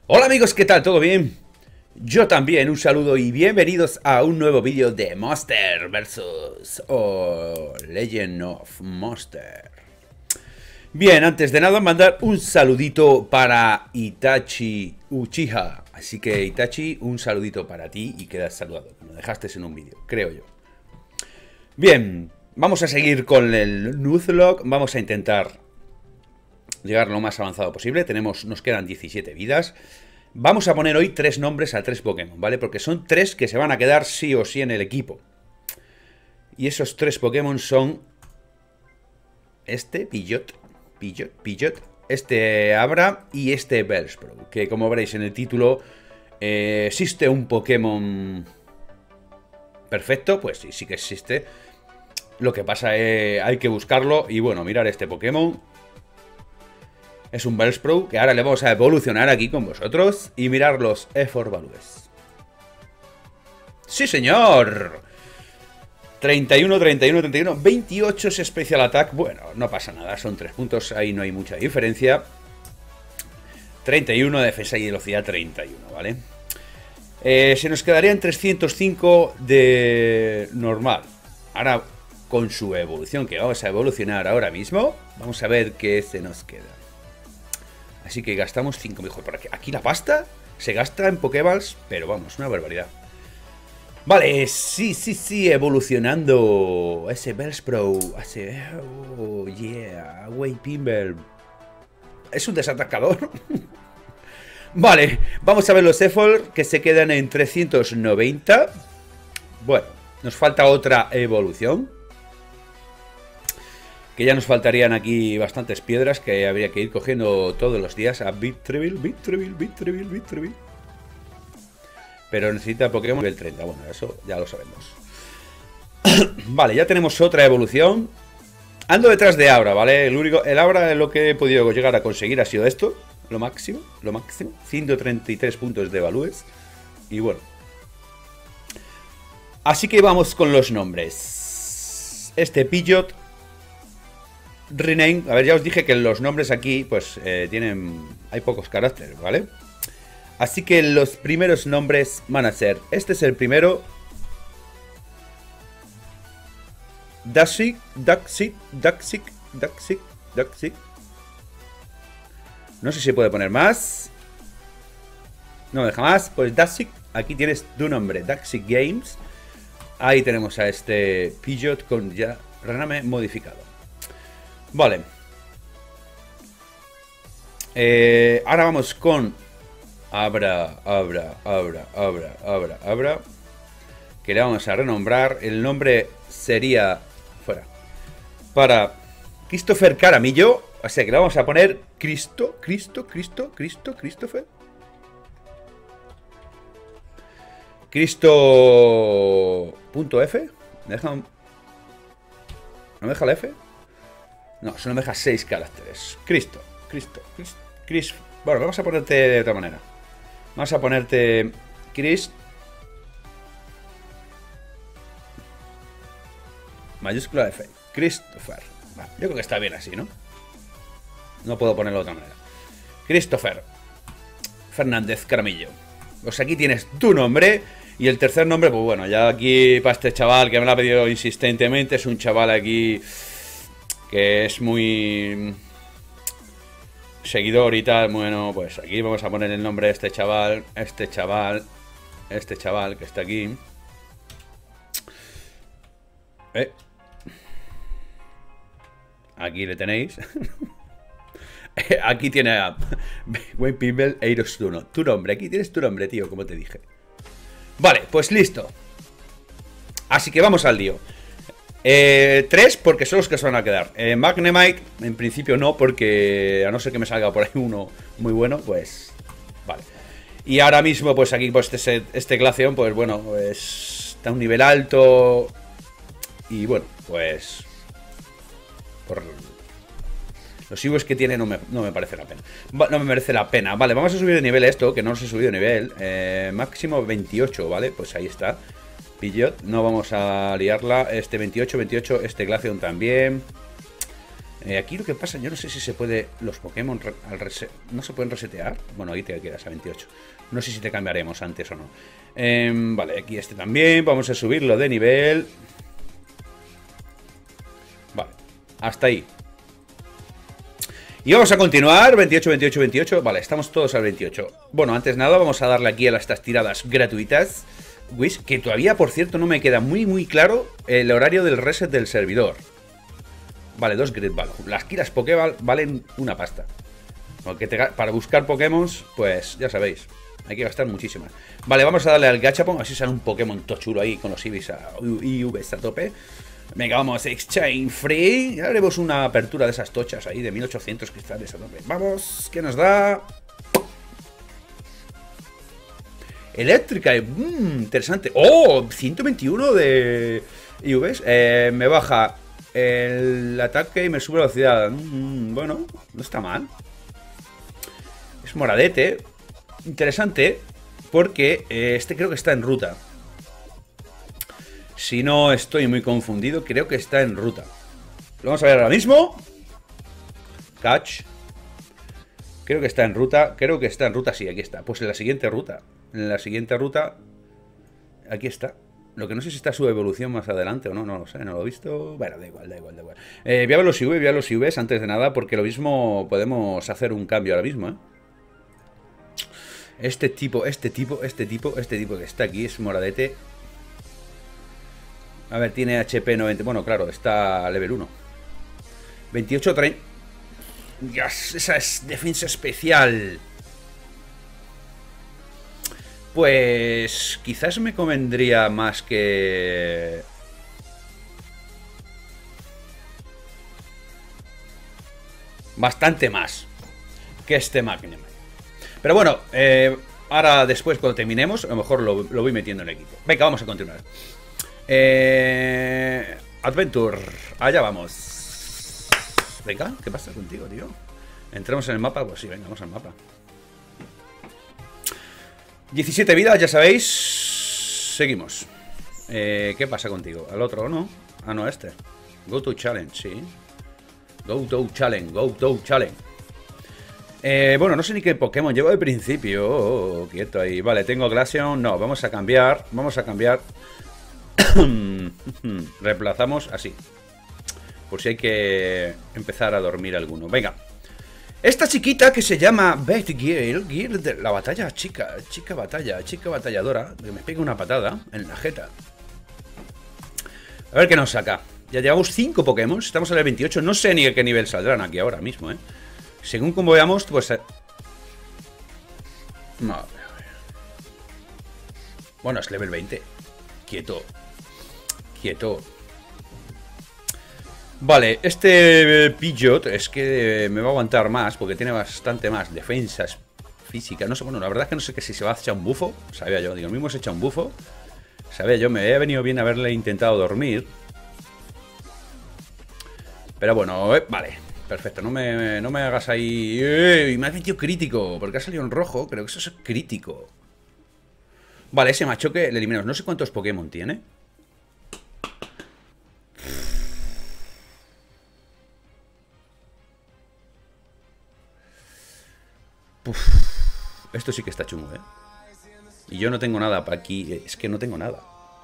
Hola amigos, ¿qué tal? ¿Todo bien? Yo también, un saludo y bienvenidos a un nuevo vídeo de Monster vs. Legend of Monster. Bien, antes de nada mandar un saludito para Itachi Uchiha. Así que Itachi, un saludito para ti y quedas saludado. Me dejaste en un vídeo, creo yo. Bien, vamos a seguir con el Nuzlocke. Vamos a intentar llegar lo más avanzado posible. Nos quedan 17 vidas. Vamos a poner hoy 3 nombres a 3 Pokémon, ¿vale? Porque son 3 que se van a quedar sí o sí en el equipo. Y esos 3 Pokémon son este, Pidgeot, este Abra y este Bellsprout. Que como veréis en el título, ¿existe un Pokémon perfecto? Pues sí, sí que existe. Lo que pasa es hay que buscarlo y bueno, mirar este Pokémon. Es un Bellsprout que ahora le vamos a evolucionar aquí con vosotros y mirar los Effort Values. ¡Sí, señor! 31, 31, 31, 28 es Special Attack. Bueno, no pasa nada, son 3 puntos, ahí no hay mucha diferencia. 31 de defensa y velocidad 31, ¿vale? Se nos quedaría en 305 de normal. Ahora, con su evolución, que vamos a evolucionar ahora mismo, vamos a ver qué se nos queda. Así que gastamos 5 mejor por aquí. Aquí la pasta se gasta en Pokéballs, pero vamos, una barbaridad. Vale, sí, evolucionando. Ese Bellsprout, ese... Oh, yeah, Waypimble. Es un desatacador. Vale, vamos a ver los effort que se quedan en 390. Bueno, nos falta otra evolución. Que ya nos faltarían aquí bastantes piedras que habría que ir cogiendo todos los días a Victreeville. Pero necesita Pokémon nivel 30. Bueno, eso ya lo sabemos. Vale, ya tenemos otra evolución. Ando detrás de Abra, ¿vale? El Abra, lo que he podido llegar a conseguir ha sido esto. Lo máximo. 133 puntos de valúes. Y bueno. Así que vamos con los nombres. Este Pidgeot. Rename, a ver, ya os dije que los nombres aquí, pues, hay pocos caracteres, ¿vale? Así que los primeros nombres van a ser, este es el primero, Daxic. No sé si puede poner más. No me deja más, pues Daxic, aquí tienes tu nombre, Daxic Games. Ahí tenemos a este Pidgeot con ya rename modificado. Vale. Ahora vamos con Abra. Que le vamos a renombrar. El nombre sería fuera. Para Christopher Caramillo. O sea que le vamos a poner Christopher. Cristo.f. ¿Me deja un... ¿No me deja el F? No, solo me deja 6 caracteres. Cristo. Bueno, vamos a ponerte de otra manera. Vamos a ponerte Chris. Mayúscula F. Christopher. Vale, yo creo que está bien así, ¿no? No puedo ponerlo de otra manera. Christopher Fernández Caramillo. Pues aquí tienes tu nombre. Y el tercer nombre, pues bueno, ya aquí para este chaval que me lo ha pedido insistentemente. Es un chaval aquí que es muy seguidor y tal. Bueno, pues aquí vamos a poner el nombre de este chaval que está aquí. Aquí le tenéis. Aquí tiene a Waypimble Eiros Tuno. Tu nombre, aquí tienes tu nombre, tío, como te dije. Vale, pues listo. Así que vamos al lío. 3 porque son los que se van a quedar. Magnemite, en principio no, porque a no ser que me salga por ahí uno muy bueno, pues vale. Y ahora mismo, pues aquí, pues este Glaceon, pues bueno, pues está a un nivel alto. Y bueno, pues por los IVs que tiene no me parece la pena. No me merece la pena. Vale, vamos a subir de nivel esto, que no os he subido de nivel. Máximo 28, ¿vale? Pues ahí está. Pidgeot, no vamos a liarla. Este 28, este Glaceon también. Aquí lo que pasa, yo no sé si se puede... Los Pokémon al reset... ¿No se pueden resetear? Bueno, ahí te quedas a 28. No sé si te cambiaremos antes o no. Vale, aquí este también. Vamos a subirlo de nivel. Vale, hasta ahí. Y vamos a continuar, 28, 28, 28. Vale, estamos todos al 28. Bueno, antes nada, vamos a darle aquí a estas tiradas gratuitas. Wish, que todavía, por cierto, no me queda muy claro el horario del reset del servidor. Vale, 2 Great Ball. Aquí las Pokéball valen una pasta. Porque para buscar Pokémon, pues ya sabéis, hay que gastar muchísimas. Vale, vamos a darle al Gachapon, así sale un Pokémon tochulo ahí con los IVs a tope. Venga, vamos, Exchange Free. Ya haremos una apertura de esas tochas ahí de 1800 cristales a tope. Vamos, ¿qué nos da? Eléctrica, interesante. ¡Oh! 121 de IVs. Me baja el ataque y me sube la velocidad. Bueno, no está mal. Es moradete. Interesante. Porque este creo que está en ruta. Si no estoy muy confundido, creo que está en ruta. Lo vamos a ver ahora mismo. Catch. Creo que está en ruta. Creo que está en ruta, sí, aquí está. Pues en la siguiente ruta. En la siguiente ruta. Aquí está. Lo que no sé si está su evolución más adelante o no, no lo sé, no lo he visto. Bueno, da igual, da igual, da igual. Voy a ver los IV, voy a los IVs antes de nada, porque lo mismo podemos hacer un cambio ahora mismo, ¿eh? Este tipo que está aquí es moradete. A ver, tiene HP 90. Bueno, claro, está a level 1. 28, 30. Yes, esa es defensa especial. Pues quizás me convendría más que... Bastante más que este Magnum. Pero bueno, ahora después cuando terminemos, a lo mejor lo voy metiendo en el equipo. Venga, vamos a continuar. Adventure, allá vamos. Venga, ¿qué pasa contigo, tío? ¿Entramos en el mapa? Pues sí, venga, vamos al mapa. 17 vidas, ya sabéis. Seguimos. ¿Qué pasa contigo? ¿Al otro o no? Ah, no, este. Go to challenge, sí. Go to challenge, go to challenge. Bueno, no sé ni qué Pokémon llevo de principio. Quieto ahí. Vale, tengo Glaceon. No, vamos a cambiar. Vamos a cambiar. Reemplazamos así. Por si hay que empezar a dormir alguno. Venga. Esta chiquita que se llama Beth Gill de la batalla chica batalladora, que me pega una patada en la jeta. A ver qué nos saca. Ya llevamos 5 Pokémon, estamos en el 28. No sé ni a qué nivel saldrán aquí ahora mismo, ¿eh? Según como veamos, pues... No. Bueno, es level 20. Quieto. Quieto. Vale, este Pidgeot es que me va a aguantar más porque tiene bastante más defensas físicas. No sé, bueno, la verdad es que no sé que si se va a echar un bufo. Sabía yo, digo, el mismo se echa un bufo. Sabía yo, me había venido bien haberle intentado dormir. Pero bueno, vale, perfecto, no me hagas ahí... Y me has metido crítico, porque ha salido en rojo, creo que eso es crítico. Vale, ese machoque le eliminamos. No sé cuántos Pokémon tiene. Uf, esto sí que está chungo, ¿eh? Y yo no tengo nada para aquí. Es que no tengo nada.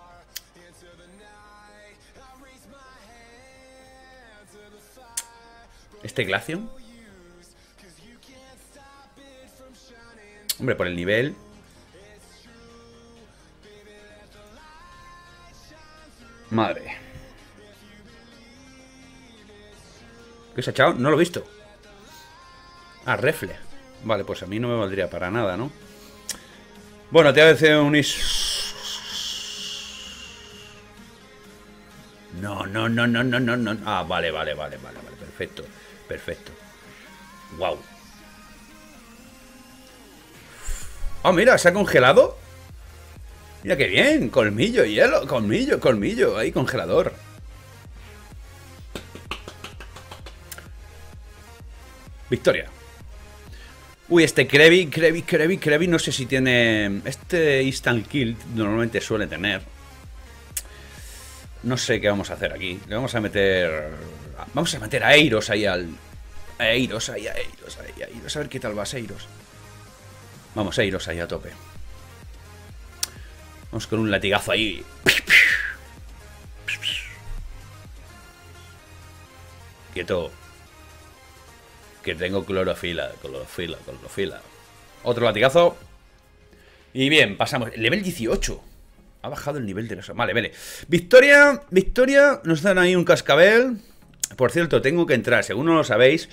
¿Este Glaceon? Hombre, por el nivel... Madre. ¿Qué se ha echado? No lo he visto. Ah, refle. Vale, pues a mí no me valdría para nada, ¿no? Bueno, te voy a decir un... No. Ah, vale. Perfecto. Perfecto. Wow. Oh, mira, se ha congelado. Mira qué bien. Colmillo, hielo. Colmillo. Ahí, congelador. Victoria. Uy, este Krabby, no sé si tiene... Este Instant Kill normalmente suele tener. No sé qué vamos a hacer aquí. Le vamos a meter Vamos a meter a Eiros ahí al... A Eiros, a ver qué tal vas, Eiros. Vamos, Eiros ahí a tope. Vamos con un latigazo ahí. Quieto. Que tengo clorofila. Otro latigazo. Y bien, pasamos. Level 18. Ha bajado el nivel de los... Vale. Victoria. Nos dan ahí un cascabel. Por cierto, tengo que entrar. Según no lo sabéis,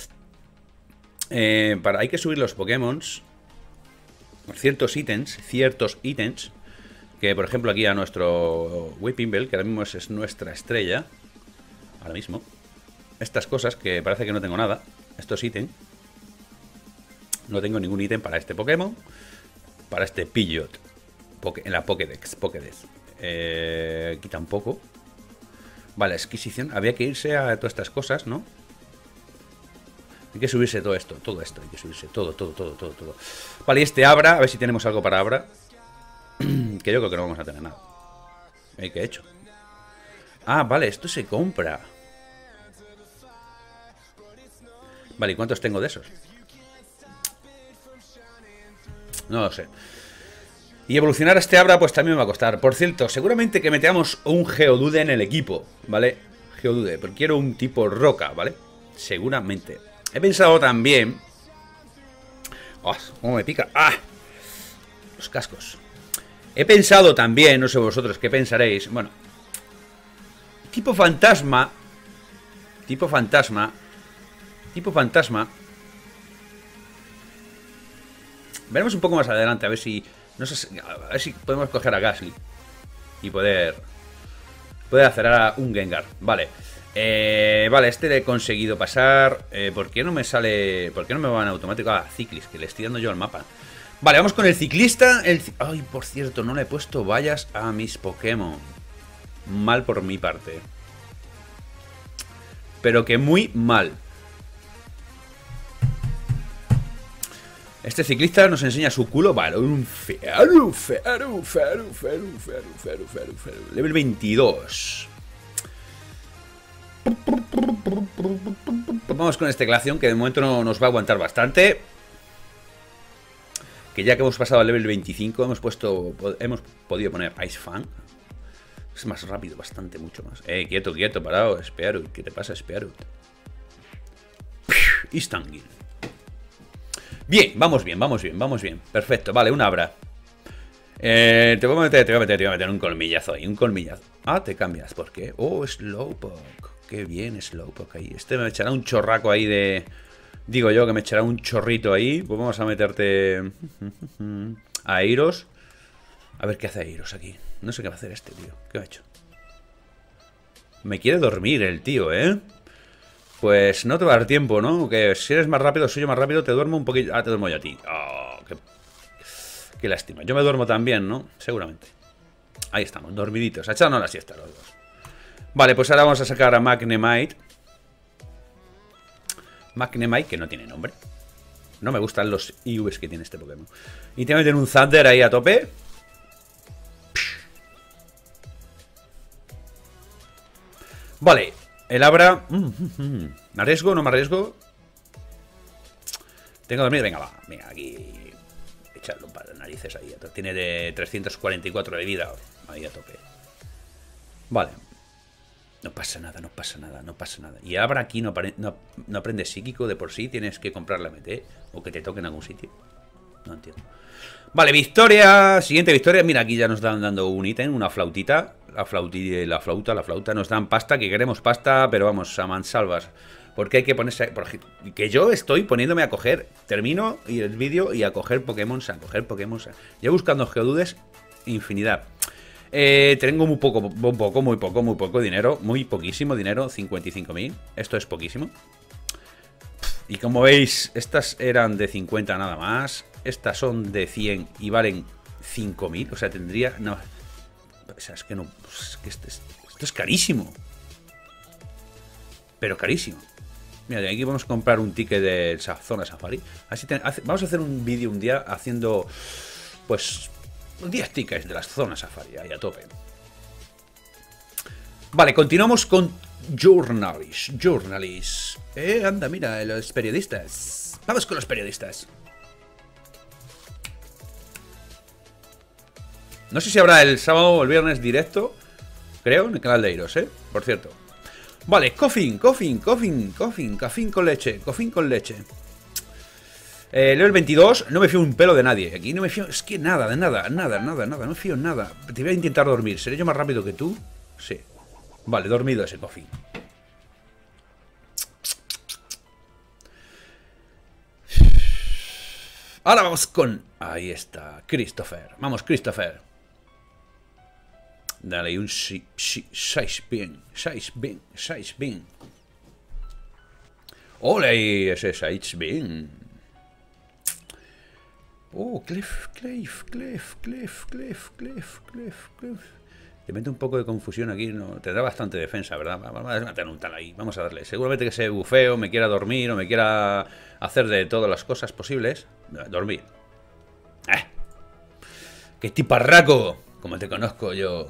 hay que subir los Pokémon. Ciertos ítems. Que por ejemplo aquí a nuestro Whipping Bell, que ahora mismo es nuestra estrella. Ahora mismo. Estas cosas que parece que no tengo nada. Estos ítems. No tengo ningún ítem para este Pokémon. Para este Pidgeot. En la Pokédex. Aquí tampoco. Vale, adquisición. Había que irse a todas estas cosas, ¿no? Hay que subirse todo esto. Hay que subirse todo. Vale, y este Abra. A ver si tenemos algo para Abra. Que yo creo que no vamos a tener nada. ¿Qué he hecho? Ah, vale, esto se compra. Vale, ¿y cuántos tengo de esos? No lo sé. Y evolucionar a este Abra pues también me va a costar. Por cierto, seguramente que metamos un Geodude en el equipo, ¿vale? Geodude, pero quiero un tipo roca, ¿vale? Seguramente. He pensado también... ¡Oh! ¿Cómo me pica? ¡Ah! Los cascos. He pensado también, no sé vosotros qué pensaréis. Bueno, tipo fantasma. Veremos un poco más adelante, a ver si... No sé, a ver si podemos coger a Gastly y poder hacer un Gengar. Vale. Vale, este le he conseguido pasar. ¿Por qué no me sale? ¿Por qué no me va en automático? Ah, Ciclis, que le estoy dando yo al mapa. Vale, vamos con el ciclista. Ay, por cierto, no le he puesto vallas a mis Pokémon. Mal por mi parte. Pero que muy mal. Este ciclista nos enseña su culo. Vale, un Fearu. Level 22. Vamos con esta glación que de momento no nos va a aguantar bastante. Que ya que hemos pasado al level 25 hemos podido poner Ice Fang. Es más rápido, bastante, mucho más. Quieto, parado, Spearut. ¿Qué te pasa, Spearut? Istangil. Bien, vamos bien. Perfecto, vale, un Abra. Te voy a meter un colmillazo ahí, un colmillazo. Ah, te cambias, ¿por qué? Oh, Slowpoke. Qué bien, Slowpoke ahí. Este me echará un chorraco ahí de... Digo yo que me echará un chorrito ahí. Pues vamos a meterte... a Eiros. A ver qué hace Eiros aquí. No sé qué va a hacer este tío. ¿Qué ha hecho? Me quiere dormir el tío, ¿eh? Pues no te va a dar tiempo, ¿no? Que si eres más rápido, soy yo más rápido, te duermo un poquito... Ah, te duermo yo a ti. Oh, qué lástima. Yo me duermo también, ¿no? Seguramente. Ahí estamos, dormiditos. Ha echado la siesta los dos. Vale, pues ahora vamos a sacar a Magnemite. Magnemite, que no tiene nombre. No me gustan los IVs que tiene este Pokémon. Y te meten un Thunder ahí a tope. Vale, el Abra. ¿Me arriesgo? ¿No me arriesgo? Tengo que dormir. Venga, va. Venga, aquí. Echarle un par de narices ahí. Tiene de 344 de vida. Ahí a tope. Vale. No pasa nada. Y Abra aquí no aprende psíquico de por sí. Tienes que comprar la MT. O que te toque en algún sitio. No entiendo. Vale, victoria. Siguiente victoria. Mira, aquí ya nos están dando un ítem, una flautita. La flauta. Nos dan pasta, que queremos pasta, pero vamos, a mansalvas. Porque hay que ponerse... Que yo estoy poniéndome a coger... Termino y el vídeo y a coger Pokémon. Yo buscando Geodudes, infinidad. Tengo muy poco dinero. Muy poquísimo dinero, 55.000. Esto es poquísimo. Y como veis, estas eran de 50 nada más. Estas son de 100 y valen 5.000. O sea, tendría... No, o sea, es que no... Es que esto es carísimo. Pero carísimo. Mira, de aquí vamos a comprar un ticket de zona safari. Así vamos a hacer un vídeo un día haciendo... Pues... 10 tickets de las zonas safari. Ahí a tope. Vale, continuamos con Journalist. Anda, mira, los periodistas. Vamos con los periodistas. No sé si habrá el sábado o el viernes directo. Creo, en el canal de Iros, por cierto. Vale, coffin con leche. Coffin con leche. Leo el 22, no me fío un pelo de nadie. Aquí no me fío, es que nada, de nada. No me fío en nada. Te voy a intentar dormir. ¿Seré yo más rápido que tú? Sí. Vale, dormido ese coffin. Ahora vamos con... Ahí está, Christopher. Vamos, Christopher. Dale, un 6 bien. ¡Ole! Ese 6 bien. Oh, Cliff. Te mete un poco de confusión aquí, no, te da bastante defensa, ¿verdad? Vamos a meter un tal ahí, vamos a darle. Seguramente que ese bufeo me quiera dormir o me quiera hacer de todas las cosas posibles. Dormir. ¡Qué tiparraco! Como te conozco yo.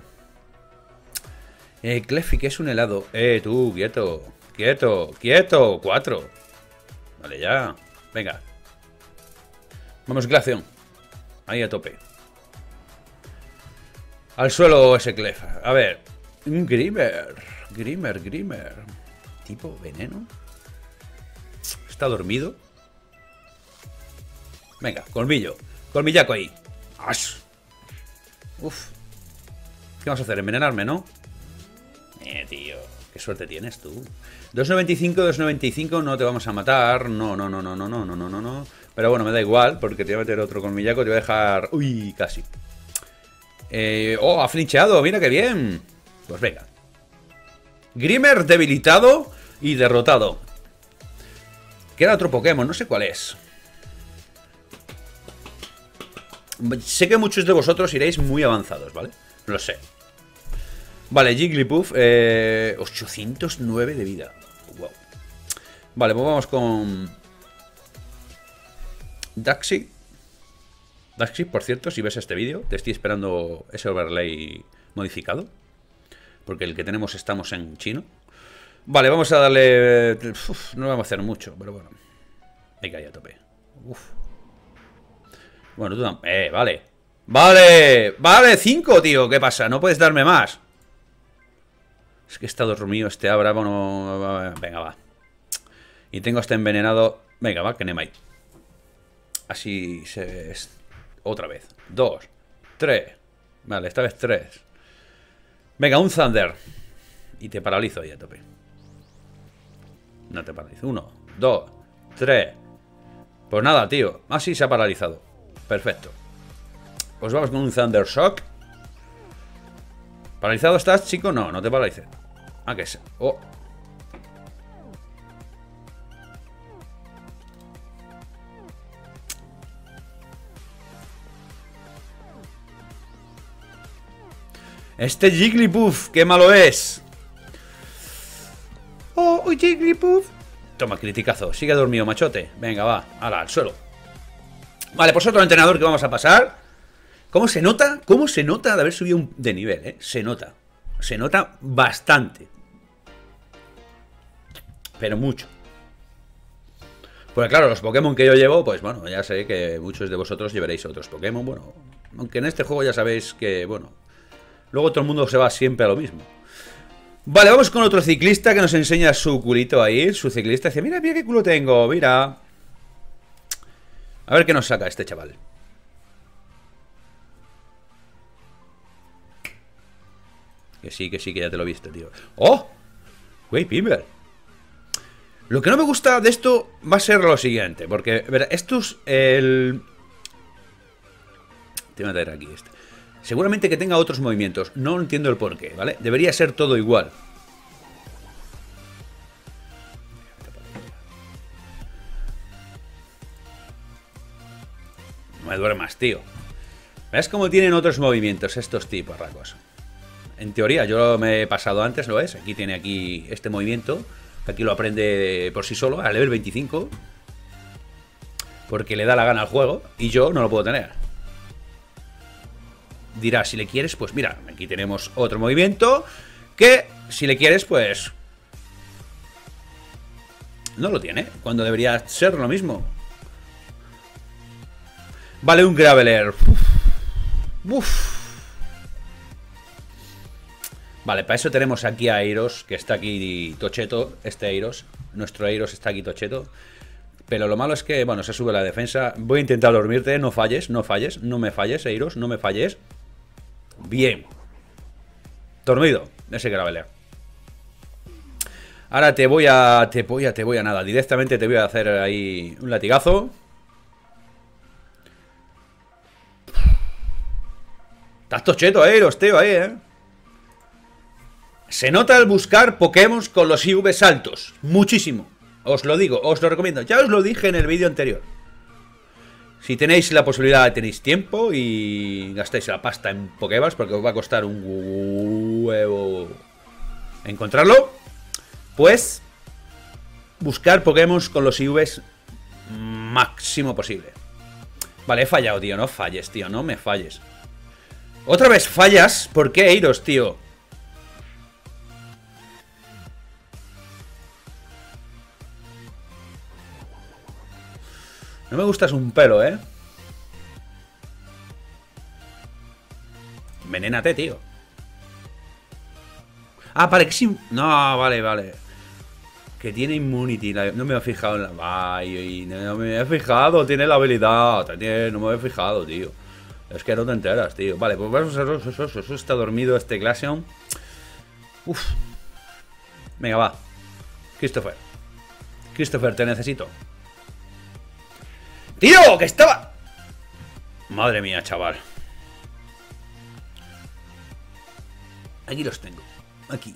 Cleffi, que es un helado. Tú, quieto. 4. Vale, ya. Venga. Vamos, Glaceon. Ahí a tope. Al suelo ese Clef. A ver. Un Grimmer. ¿Tipo veneno? ¿Está dormido? Venga, colmillo. Colmillaco ahí. ¡Ash! Uf. ¿Qué vamos a hacer? Envenenarme, ¿no? Tío. Qué suerte tienes tú. 2.95, no te vamos a matar. No. Pero bueno, me da igual, porque te voy a meter otro colmillaco. Te voy a dejar... Uy, casi. Ha flincheado, mira qué bien. Pues venga. Grimmer debilitado y derrotado. Queda otro Pokémon, no sé cuál es. Sé que muchos de vosotros iréis muy avanzados, ¿vale? Lo sé. Vale, Jigglypuff, 809 de vida. Wow. Vale, pues vamos con Daxi. Daxi, por cierto, si ves este vídeo, te estoy esperando ese overlay modificado. Porque el que tenemos estamos en chino. Vale, vamos a darle... no vamos a hacer mucho, pero bueno. Venga, ahí a tope. Bueno, tú también... vale. Vale, 5, tío. ¿Qué pasa? No puedes darme más. Es que está dormido este Abra. Bueno, venga, va. Y tengo este envenenado. Venga, va, que Nemai. Así se... Otra vez. 2, 3. Vale, esta vez 3. Venga, un Thunder. Y te paralizo ahí a tope. No te paralizo. 1, 2, 3. Pues nada, tío. Así se ha paralizado. Perfecto. Pues vamos con un Thunder Shock. ¿Paralizado estás, chico? No te paralices. Ah, que es... Oh. Este Jigglypuff, qué malo es. Oh, Jigglypuff. Toma, criticazo. Sigue dormido, machote. Venga, va. Ala, al suelo. Vale, pues otro entrenador que vamos a pasar. ¿Cómo se nota? ¿Cómo se nota de haber subido de nivel, Se nota. Se nota bastante. Pero mucho. Porque claro, los Pokémon que yo llevo, pues bueno, ya sé que muchos de vosotros llevaréis otros Pokémon. Bueno, aunque en este juego ya sabéis que, bueno, luego todo el mundo se va siempre a lo mismo. Vale, vamos con otro ciclista que nos enseña su culito ahí. Su ciclista dice, mira qué culo tengo, mira. A ver qué nos saca este chaval. Que sí, que ya te lo he visto, tío. ¡Oh! Güey, Pimber. Lo que no me gusta de esto va a ser lo siguiente. Porque, verá, esto es el... Te voy a meter aquí este. Seguramente que tenga otros movimientos. No entiendo el porqué, ¿vale? Debería ser todo igual. No me duermas, tío. ¿Ves cómo tienen otros movimientos estos tipos, racos? En teoría, yo me he pasado antes, ¿lo ves? Aquí tiene aquí este movimiento, que aquí lo aprende por sí solo, a level 25. Porque le da la gana al juego, y yo no lo puedo tener. Dirás, si le quieres, pues mira, aquí tenemos otro movimiento, que si le quieres, pues No lo tiene, cuando debería ser lo mismo. Vale, un Graveler. Uf. Vale, para eso tenemos aquí a Eiros, que está aquí tocheto. Este Eiros, nuestro Eiros está aquí tocheto. Pero lo malo es que, bueno, se sube la defensa. Voy a intentar dormirte, no falles, no falles. No me falles, Eiros, no me falles. Bien. Dormido, ese Graveler. Ahora te voy a nada. Directamente te voy a hacer ahí un latigazo. Estás tocheto, Eiros, tío, ahí, Se nota al buscar Pokémon con los IVs altos. Muchísimo. Os lo digo, os lo recomiendo. Ya os lo dije en el vídeo anterior. Si tenéis la posibilidad, tenéis tiempo y gastáis la pasta en Pokéballs, porque os va a costar un huevo encontrarlo, pues buscar Pokémon con los IVs máximo posible. Vale, he fallado, tío. No falles, tío. No me falles. Otra vez fallas. ¿Por qué, Eiros, tío? No me gustas un pelo, Envenénate, tío. Ah, vale, que sí. No, vale. Que tiene immunity. No me he fijado en la... Ay, no me he fijado. Tiene la habilidad. No me he fijado, tío. Es que no te enteras, tío. Vale, pues vamos a... Eso está dormido este Glaceon. Uf. Venga, va. Christopher, te necesito. ¡Tío! ¡Que estaba! Madre mía, chaval. Aquí los tengo. Aquí.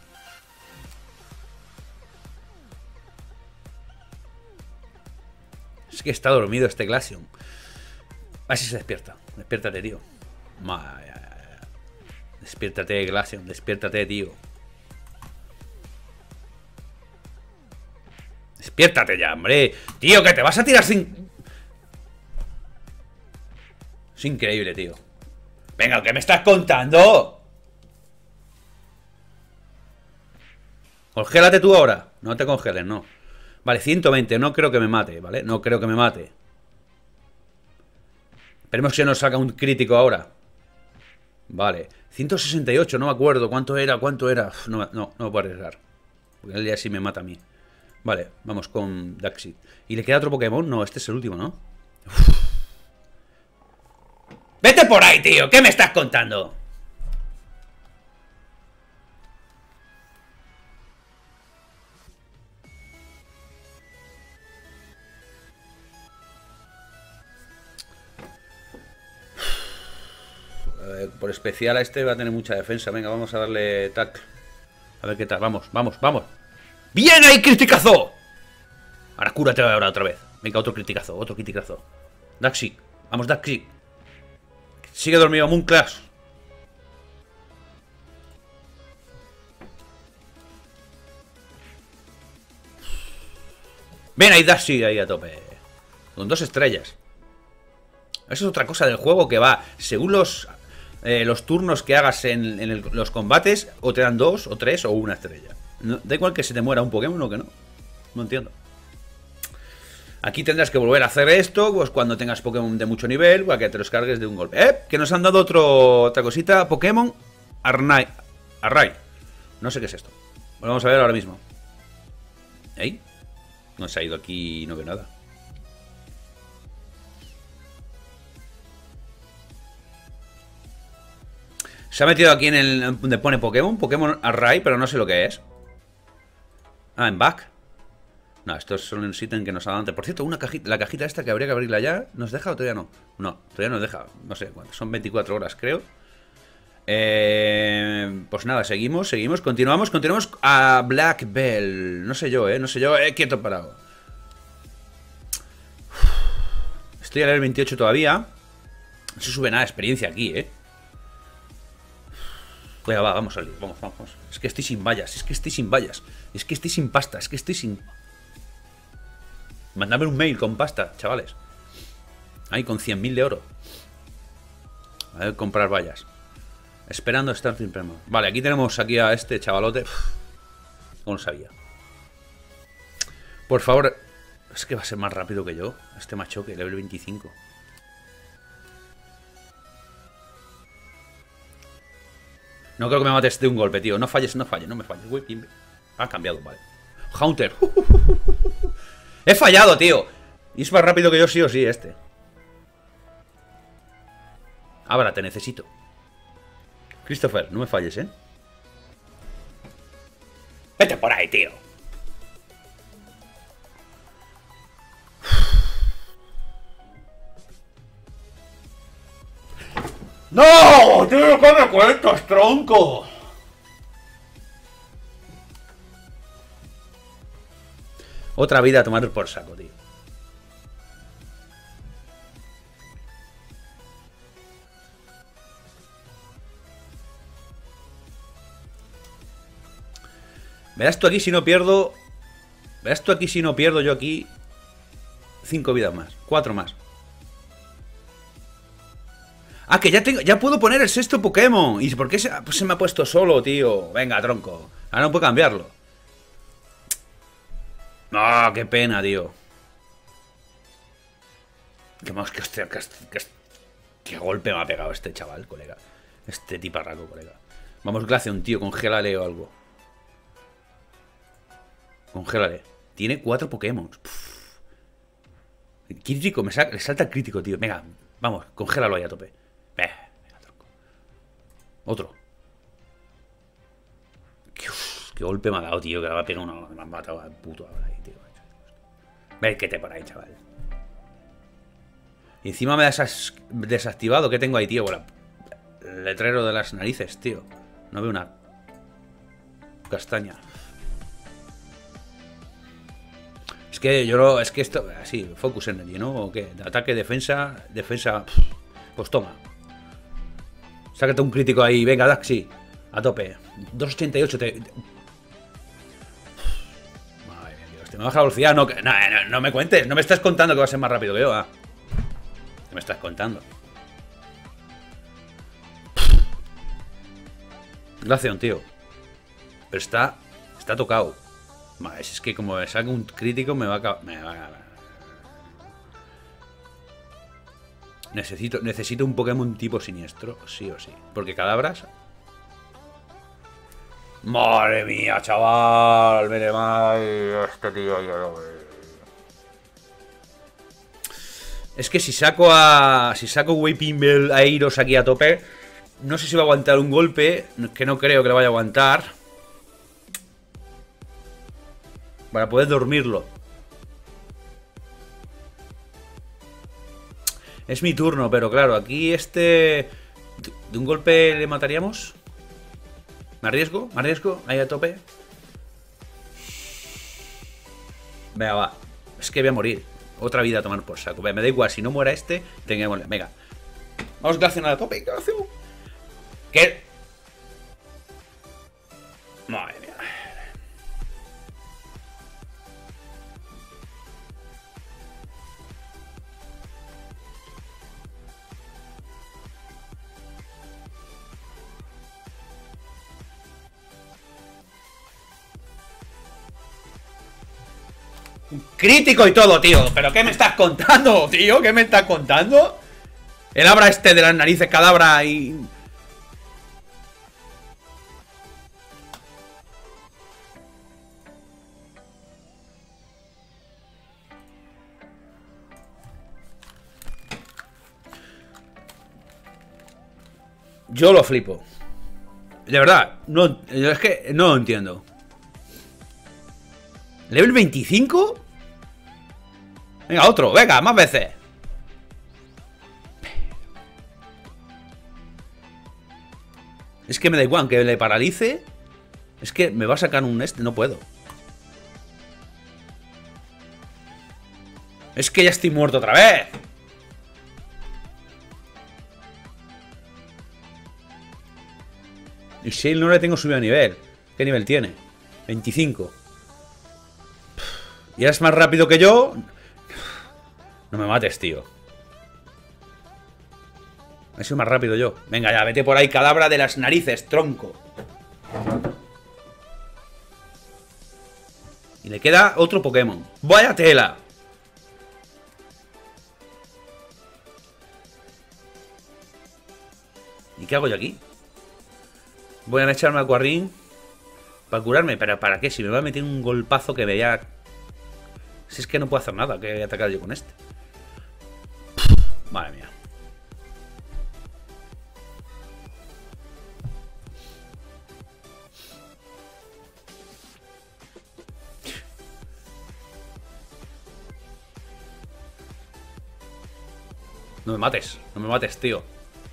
Es que está dormido este Glaceon. A ver si se despierta. Despiértate, tío. Despiértate, Glaceon. Despiértate, tío. Despiértate ya, hombre. Tío, que te vas a tirar sin... Es increíble, tío. Venga, ¿qué me estás contando? Congélate tú ahora. No te congeles, no. Vale, 120. No creo que me mate, ¿vale? No creo que me mate. Esperemos que nos saca un crítico ahora. Vale. 168, no me acuerdo. ¿Cuánto era? Uf, no me puedo arriesgar. Porque él ya sí me mata a mí. Vale, vamos con Daxit. ¿Y le queda otro Pokémon? No, este es el último, ¿no? Uf. ¡Vete por ahí, tío! ¿Qué me estás contando? Por especial a este va a tener mucha defensa. Venga, vamos a darle tackle. A ver qué tal. Vamos. ¡Bien ahí, criticazo! Ahora cúrate ahora otra vez. Venga, otro criticazo. Daxi. Vamos, Daxi. Sigue dormido, Moonclash. Ven ahí, Daxi, ahí a tope. Con 2 estrellas. Eso es otra cosa del juego que va según los turnos que hagas en los combates. O te dan 2, o 3, o 1 estrella. No, da igual que se te muera un Pokémon o que no. No entiendo. Aquí tendrás que volver a hacer esto pues cuando tengas Pokémon de mucho nivel, para que te los cargues de un golpe. Que nos han dado otra cosita. Pokémon Array. No sé qué es esto. Lo vamos a ver ahora mismo. No se ha ido aquí y no veo nada. Se ha metido aquí en el donde pone Pokémon Array, pero no sé lo que es. Ah, en back. No, esto es solo un ítem que nos ha dado antes. Por cierto, la cajita esta que habría que abrirla ya. ¿Nos deja o todavía no? No, todavía nos deja. No sé cuánto. Son 24 horas, creo. Pues nada, seguimos. Continuamos a Black Bell. No sé yo, quieto parado. Estoy a level 28 todavía. No se sube nada de experiencia aquí, Venga, vamos a salir. Vamos. Es que estoy sin vallas. Es que estoy sin pasta. Mandadme un mail con pasta, chavales. Ahí, con 100.000 de oro. A ver, comprar vallas. Esperando Starting Premo. Vale, aquí tenemos a este chavalote. No lo sabía. Por favor. Es que va a ser más rápido que yo. Este machoque, level 25. No creo que me mates de un golpe, tío. No falles, no falles, no me falles. Uy, ha cambiado, vale. Haunter. He fallado, tío. Y es más rápido que yo sí o sí este. Ahora te necesito. Christopher, no me falles, ¿eh? Vete por ahí, tío. ¡No! ¡Tío, qué me cuentas, tronco! Otra vida a tomar por saco, tío. Verás tú aquí si no pierdo... Verás tú aquí si no pierdo yo aquí... 5 vidas más. 4 más. Ah, que ya tengo, ya puedo poner el sexto Pokémon. ¿Y por qué se me ha puesto solo, tío? Venga, tronco. Ahora no puedo cambiarlo. Ah, qué pena, tío. Qué más que hostia, qué golpe me ha pegado este chaval, colega. Este tiparraco, colega. Vamos, Glaceon, tío, congélale o algo. Congélale. Tiene 4 Pokémon. Crítico, le salta el crítico, tío. Venga, vamos, congélalo ahí a tope. Venga, tronco. Otro. Qué golpe me ha dado, tío. Que le va a pegar una. Me ha matado al puto ahora ahí, tío. Vete por ahí, chaval. Y encima me ha desactivado. ¿Qué tengo ahí, tío? Bueno, el letrero de las narices, tío. No veo una castaña. Es que yo no. Es que esto. Así, Focus Energy, ¿no? ¿O qué? Ataque, defensa. Defensa. Pues toma. Sácate un crítico ahí. Venga, Daxi. A tope. 288. Madre mía, Dios. Te me baja la velocidad. No me cuentes. No me estás contando que va a ser más rápido que yo. ¿Ah? ¿Qué me estás contando? Glaceon, tío. Pero está tocado. Madre, es que como me saque un crítico me va a... Necesito un Pokémon tipo siniestro, sí o sí. Porque Cadabras... Madre mía, chaval. Mire mal. Este tío yo lo veo. Es que si saco Weepinbell a Eiros aquí a tope, no sé si va a aguantar un golpe, que no creo que lo vaya a aguantar. Para poder dormirlo. Es mi turno, pero claro, aquí ¿de un golpe le mataríamos? ¿Me arriesgo? ¿Me arriesgo? Ahí a tope. Venga, va. Es que voy a morir. Otra vida a tomar por saco. Me da igual, si no muera este, tengamos... Venga. Vamos, Glaceon a tope. Glaceon. ¿Qué? Madre mía. Crítico y todo, tío. ¿Pero qué me estás contando, tío? ¿Qué me estás contando? El abra este de las narices, cadabra y... Yo lo flipo. De verdad, no, es que no lo entiendo. ¿Level 25? Venga, otro, venga, más veces. Es que me da igual, aunque le paralice. Es que me va a sacar un no puedo. Es que ya estoy muerto otra vez. Y Shale no le tengo subido a nivel. ¿Qué nivel tiene? 25. Y eres más rápido que yo. No me mates, tío. He sido más rápido yo. Venga ya, vete por ahí, cadabra de las narices, tronco. Y le queda otro Pokémon. ¡Vaya tela! ¿Y qué hago yo aquí? Voy a echarme Aquarrín para curarme. ¿Pero para qué? Si me va a meter un golpazo que vea... Si es que no puedo hacer nada, que voy a atacar yo con este. Madre mía. No me mates, tío.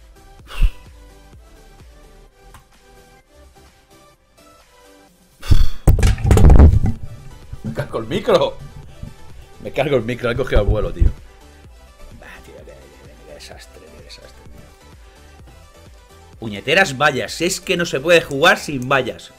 Me cargo el micro. Me cargo el micro, he cogido el vuelo, tío. Bah, tío, qué desastre, tío. Puñeteras vallas, es que no se puede jugar sin vallas.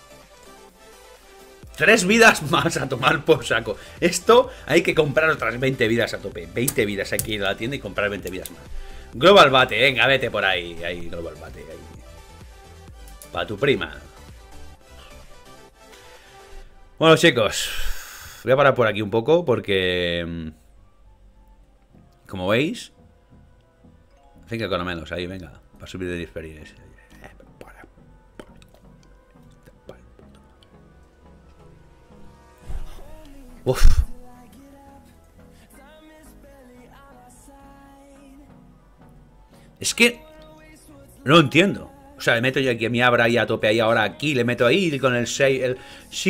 3 vidas más a tomar por saco. Esto hay que comprar otras 20 vidas a tope. 20 vidas, hay que ir a la tienda y comprar 20 vidas más. Global Bate, venga, vete por ahí. Ahí, Global Bate, ahí. Para tu prima. Bueno, chicos, voy a parar por aquí un poco porque... Como veis... Venga, con lo menos, ahí, venga. Para subir de experiencia. Uf. Es que no lo entiendo. O sea, le meto yo aquí a mi Abra ahí a tope ahí ahora aquí, le meto ahí con el Shake, el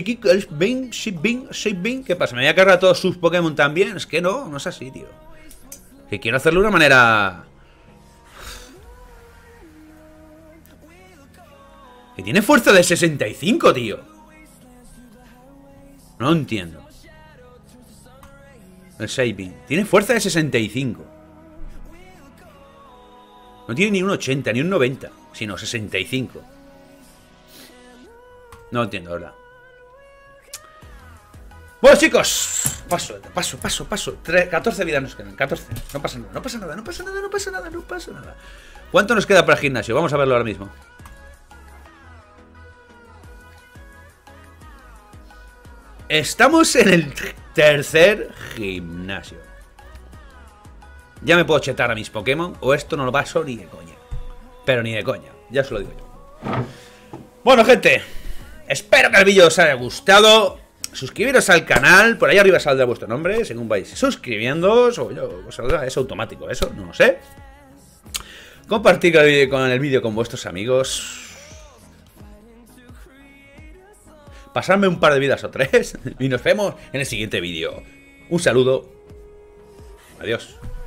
Shake. ¿Qué pasa? ¿Me voy a cargar todos sus Pokémon también? Es que no es así, tío. Que quiero hacerlo de una manera... Que tiene fuerza de 65, tío. No lo entiendo. El Shaping. Tiene fuerza de 65. No tiene ni un 80, ni un 90, sino 65. No lo entiendo, ¿verdad? Bueno, chicos. Paso. 14 vidas nos quedan. 14. No pasa nada. ¿Cuánto nos queda para el gimnasio? Vamos a verlo ahora mismo. Estamos en el tercer gimnasio. Ya me puedo chetar a mis Pokémon o esto no lo paso ni de coña. Pero ni de coña, ya os lo digo yo. Bueno, gente, espero que el vídeo os haya gustado. Suscribiros al canal, por ahí arriba saldrá vuestro nombre, según vais suscribiéndoos. O yo, os saldrá, es automático eso, no lo sé. Compartir el vídeo con vuestros amigos. Pasadme un par de vidas o 3 y nos vemos en el siguiente vídeo. Un saludo. Adiós.